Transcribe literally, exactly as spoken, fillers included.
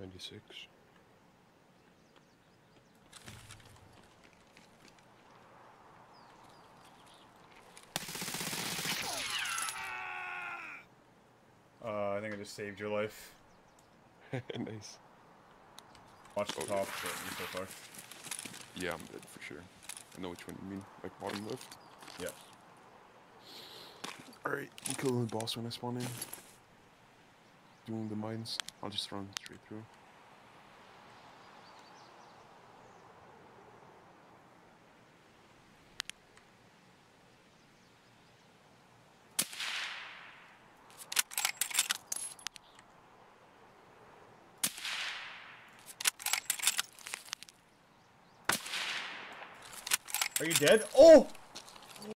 ninety-six. Uh, I think I just saved your life. Nice. Watch the Oh, top, yeah. but you so far. Yeah, I'm dead for sure. I know which one you mean. Like bottom left. Yeah. Alright, I'm killing the boss when I spawn in. Doing the mines. I'll just run straight through. Are you dead? Oh!